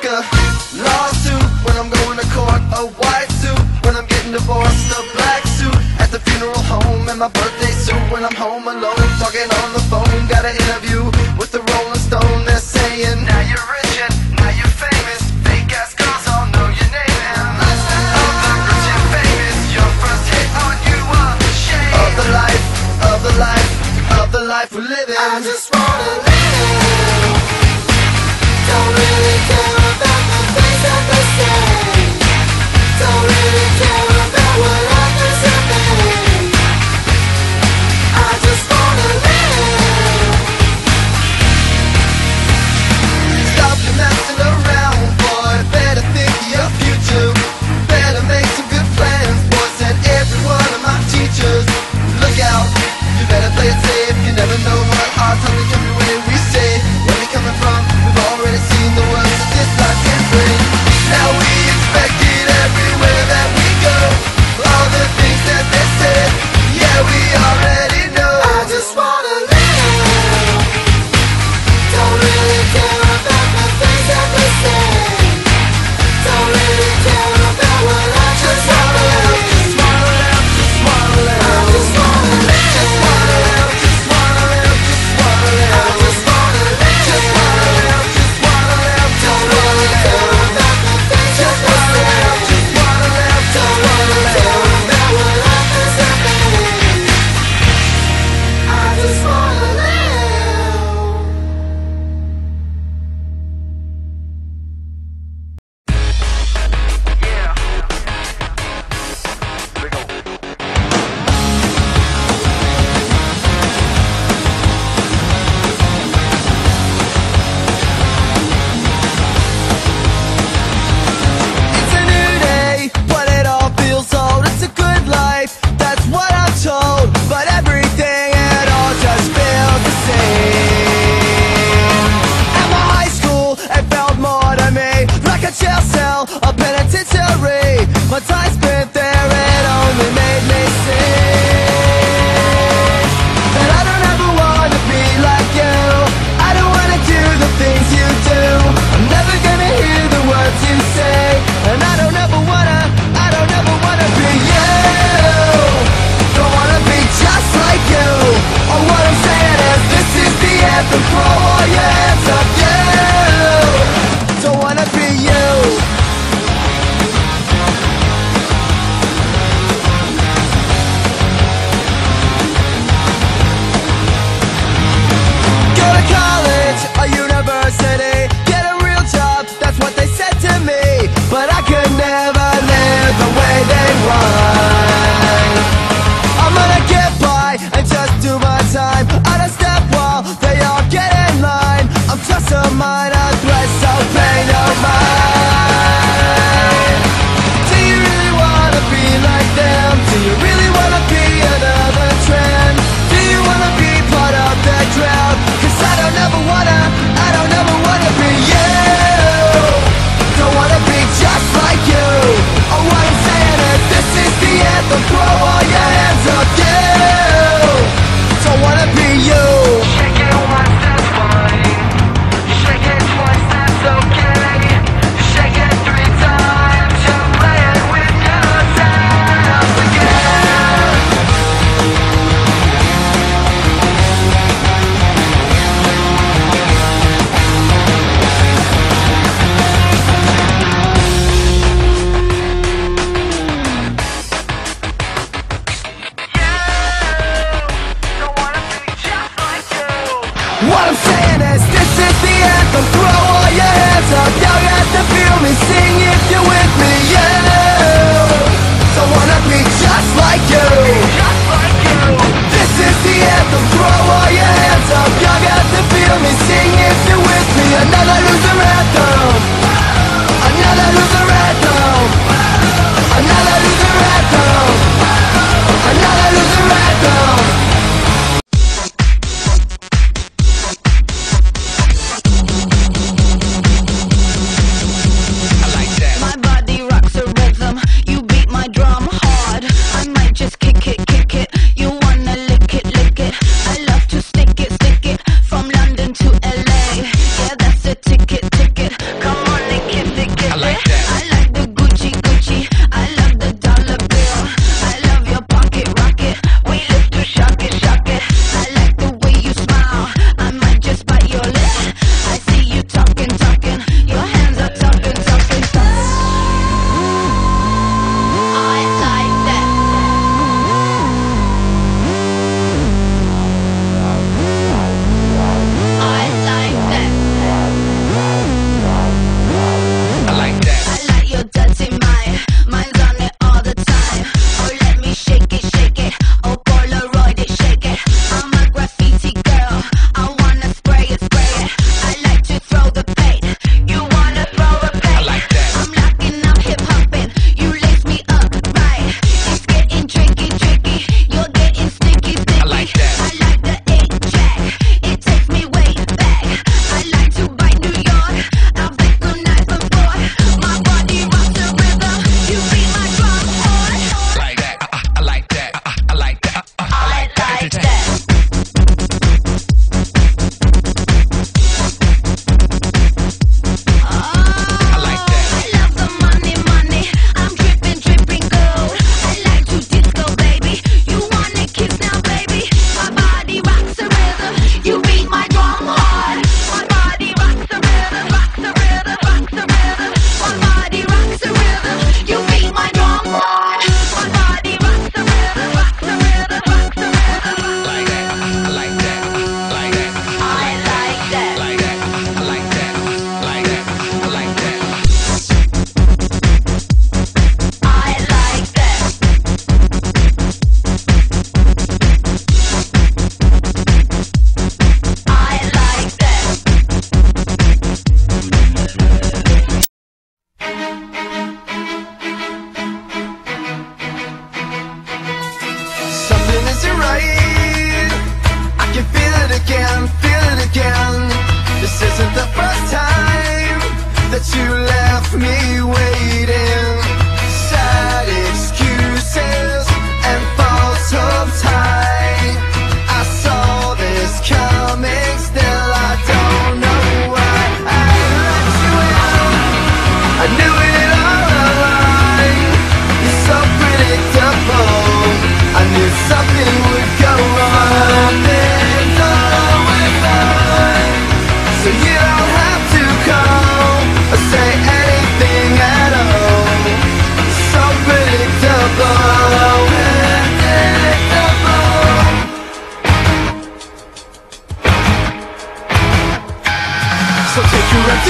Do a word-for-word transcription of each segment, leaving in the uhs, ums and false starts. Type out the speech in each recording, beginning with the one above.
a lawsuit when I'm going to court, a white suit when I'm getting divorced, a black suit at the funeral home, and my birthday suit when I'm home alone, talking on the phone. Got an interview with the Rolling Stone. They're saying, now you're rich and now you're famous. Fake ass girls all know your name. And of the rich and famous, your first hit on you a shame of the life, of the life, of the life we're living. I just wanna live. Don't really care about the things that they say. Don't really care about what others are made. I just wanna live.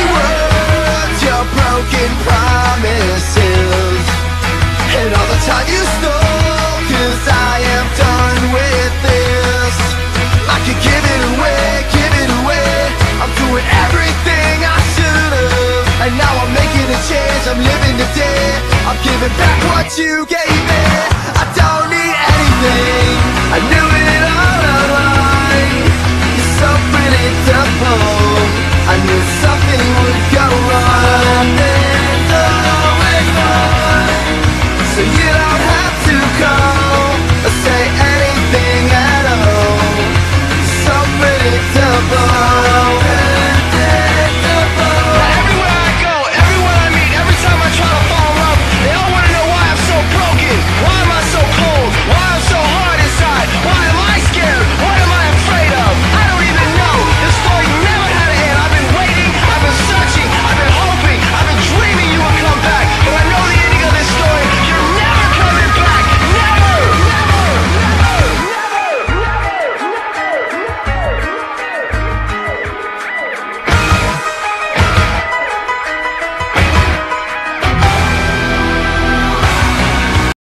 words, your broken promises, and all the time you stole, 'cause I am done with this. I could give it away, give it away. I'm doing everything I should've, and now I'm making a change. I'm living today. I'm giving back what you gave me. I don't need anything. I knew it all along. You're so predictable. I knew